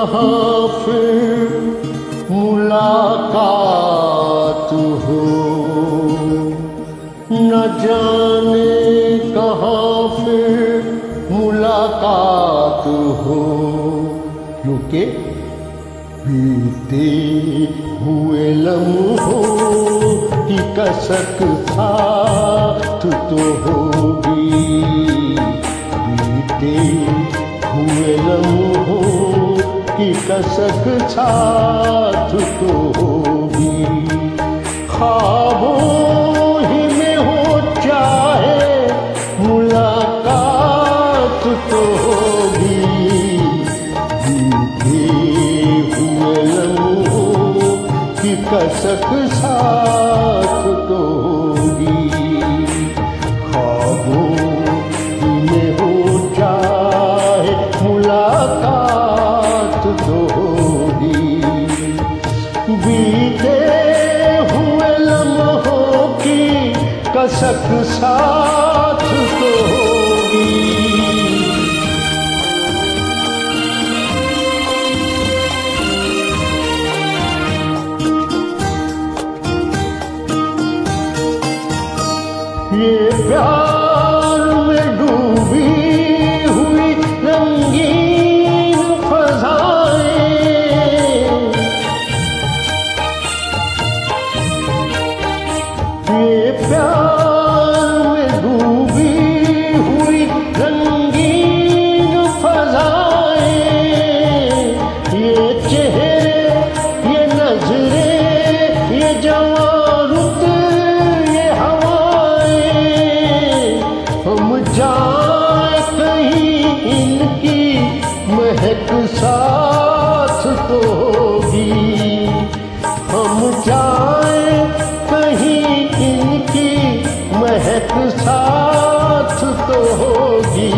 कहाँ फिर मुलाकात हो, न जाने कहाँ फिर मुलाकात हो, क्योंकि बीते हुए लम्हों की कसक साथ तो होगी, बीते हुए लम्हों की कसक साथ तो होगी। ख्वाबों ही में हो चाहे मुलाकात तो होगी, बीते हुए लम्हों की कसक साथ तो होगी। ख्वाबों ही में हो चाहे मुलाकात तो होगी, बीते हुए लम्हों की कसक साथ तो होगी। ये प्यार में डूबी हुई रंगीन फ़ज़ाएं, ये प्यार में डूबी हुई रंगीन फ़ज़ाएं, ये चेहरे, ये नज़रें, ये जवां रुत, ये हवाएं, हम जाए कहीं इनकी महक साथ तो होगी, हम जाए कहीं इनकी महक साथ तो होगी,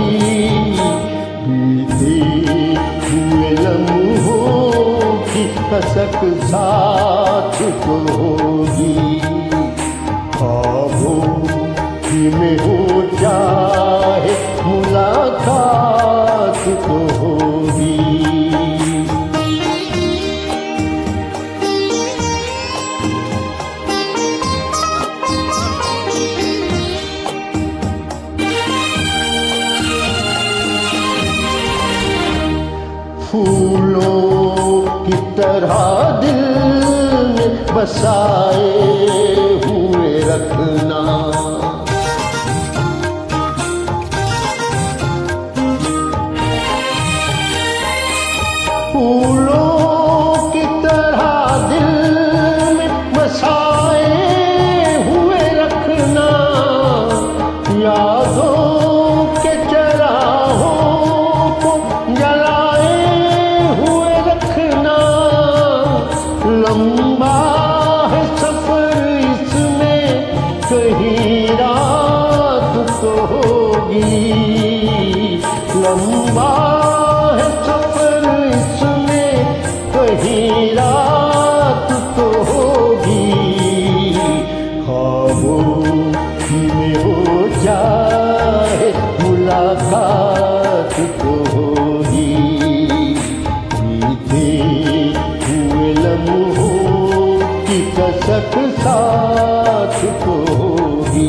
बीते हुए लम्हों की कसक साथ तो होगी। ख्वाबों ही में हो चाहे मुलाकात तो होगी। फूलों की तरह दिल में बसाए हुए रखना, फूलों की तरह दिल में बसाए हुए रखना, यादों के चराहों को जलाए हुए रखना। लंबा है सफर इसमें कहीं रात तो होगी, लंबा है सफर इसमें कहीं रात तो होगी। ख्वाबों में हो जाए मुलाकात तो होगी, बीते हुए लम्हों की कसक साथ तो होगी।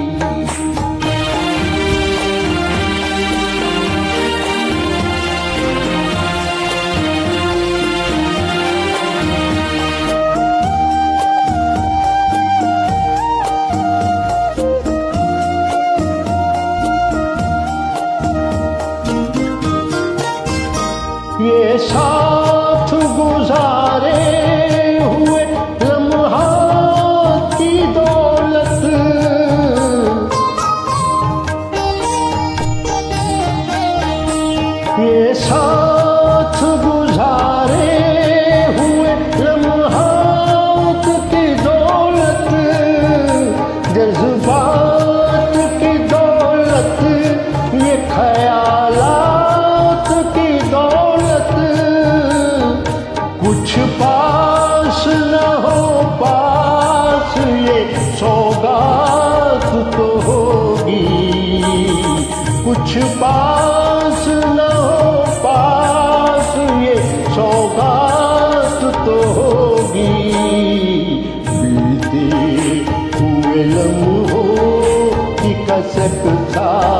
ये साथ गुजारे हुए लम्हात की दौलत, ये साथ गुजारे हुए लम्हात की दौलत, जज्बात की दौलत, ये ख्यालात की दौलत, कुछ पा सकता।